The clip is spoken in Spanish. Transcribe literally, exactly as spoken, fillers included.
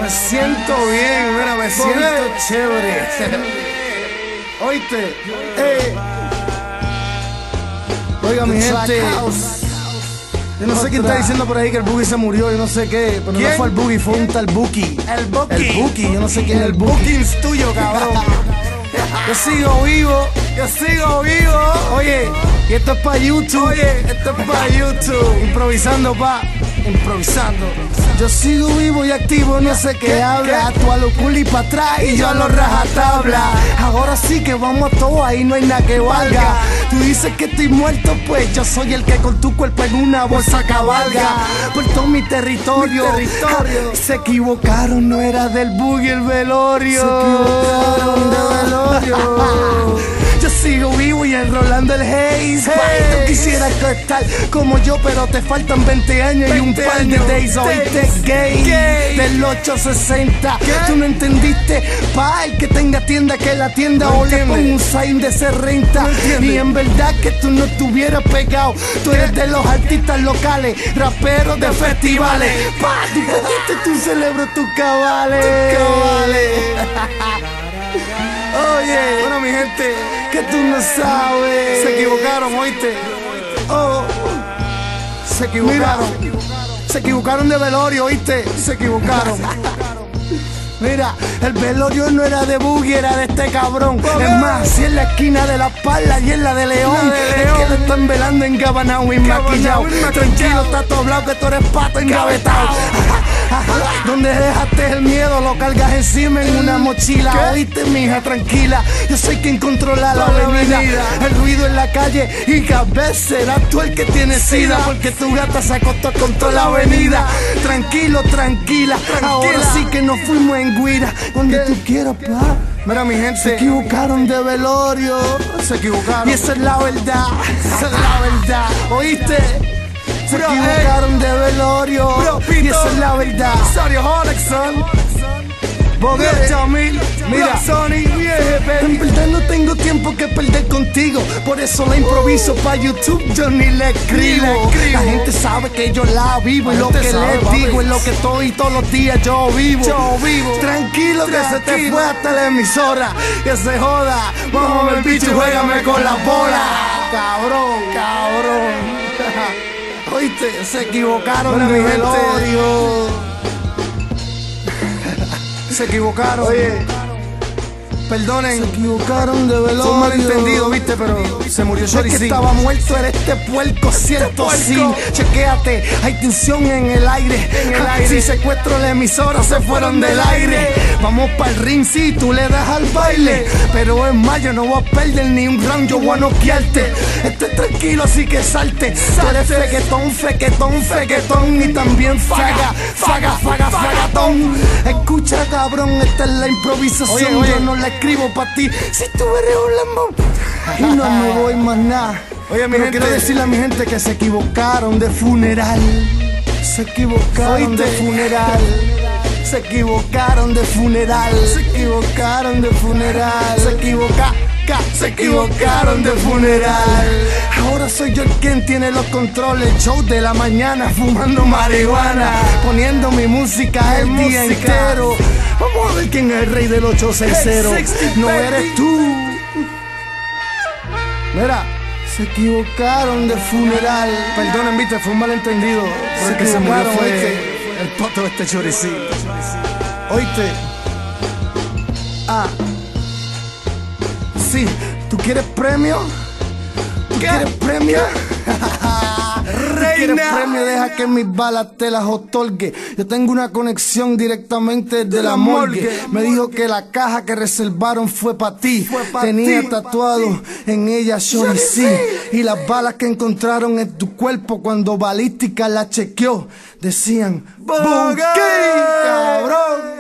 Me siento bien, mira, me siento chévere. Oíste, eh. Oiga, mi gente, yo no sé quién está diciendo por ahí que el Boogie se murió, yo no sé qué, pero no fue el Boogie, fue un tal Buki. El Buki. El Buki, yo no sé quién es el Buki. El Buki es tuyo, cabrón. Yo sigo vivo, yo sigo vivo. Oye, y esto es pa' YouTube. Oye, esto es pa' YouTube. Improvisando, pa, improvisando. Yo sigo vivo y activo, no sé qué habla. Tú a lo cool y pa' atrás y yo a lo rajatabla. Ahora sí que vamos a todo, ahí no hay nada que valga. Tú dices que estoy muerto, pues yo soy el que con tu cuerpo en una bolsa cabalga por todo mi territorio. Mi territorio. Ja, se equivocaron, no era del Boogie el velorio. Se equivocaron de velorio. Yo sigo vivo y enrolando el haze. Hey. Tú quisieras estar como yo, pero te faltan veinte años y un par de days. Oíste gay, gay del ocho sesenta. ¿Qué? Tú no entendiste, pa, el que tenga tienda que la tienda no o entiende. Le pongo un sign de ser renta. No y en verdad que tú no estuvieras pegado. Tú ¿Qué? Eres de los artistas locales, raperos de festivales. Pa, tú pudiste, tú celebras tus cabales. Tus cabales. Oye, bueno, mi gente, que tú no sabes. Se equivocaron, oíste. Oh, se equivocaron. Mira, se equivocaron de velorio, oíste. Se equivocaron. Mira, el velorio no era de Boogie, era de este cabrón. Es más, si en la esquina de La Parla y en la de León, la de León. Es que lo están velando en Gabanao y maquillado. Tranquilo, está todo hablado que tú eres pato engavetado. Donde dejaste el miedo, lo cargas encima en una mochila. ¿Qué? Oíste, mija, tranquila. Yo soy quien controla la avenida. El ruido en la calle y cada vez serás tú el que tiene sida. Porque tu gata se acostó con toda la avenida. Tranquilo, tranquila, tranquila. Ahora sí que nos fuimos en guira. Donde ¿Qué? Tú quieras, pa. Mira, mi gente, se equivocaron de velorio. Se equivocaron. Y esa es la verdad. Esa es la verdad. ¿Oíste? Se bro, equivocaron hey. de velorio. Bro, Pito, y esa es la verdad. Sorry, Holexon. Boguete, Jamil, mira, Sony, en verdad no tengo tiempo que perder contigo. Por eso la improviso uh, pa' YouTube, yo ni le escribo. Ni le La gente sabe que yo la vivo y lo que sabe, les digo es lo que estoy todos los días yo vivo. Yo vivo. Tranquilo, Tranquilo. que se te fue hasta la emisora. Que se joda, vamos el bicho y juégame con la bola. Cabrón, cabrón. Oíste, se equivocaron de mi velorio. Se equivocaron. Oye, perdonen. Se equivocaron de velorio. Fue un malentendido, viste, pero se murió Shorty. Es que estaba muerto, era este puerco, cierto sí. Chequéate, hay tensión en el aire. En el aire. Si secuestro la emisora, se fueron del aire. Vamos pa'l ring, si tú le das al baile. Pero es más, yo no voy a perder ni un round, yo voy a noquearte. Esté tranquilo, así que salte. Tú eres fequetón, fequetón, fequetón. Y también faga, faga, faga, fagatón. Escucha, cabrón, esta es la improvisación. Oye, oye. Yo no la escribo pa' ti. Si tú eres un lambón y no me voy más nada. Oye, mi Pero gente, quiero decirle a mi gente que se equivocaron de funeral. Se equivocaron ¿Oíste? de funeral. Se equivocaron de funeral. Se equivocaron de funeral. Se equivocaron. Se equivocaron de funeral. Ahora soy yo el quien tiene los controles. Show de la mañana fumando marihuana, poniendo mi música el día música. entero. Vamos a ver quién es el rey del ocho sesenta. No eres tú. Mira, se equivocaron de funeral. Perdonen, viste, fue un malentendido. Se que se murió fue oíste. el poto de este choricito. Oíste. Ah. Sí, ¿tú quieres premio? ¿Tú ¿Qué? quieres premio? Reina. ¿Quieres premio? Deja que mis balas te las otorgue. Yo tengo una conexión directamente de, de la morgue. morgue. Me dijo que la caja que reservaron fue para ti. Pa Tenía ti, tatuado en ella Shorty C. Y las balas que encontraron en tu cuerpo cuando balística la chequeó decían Boogie, cabrón.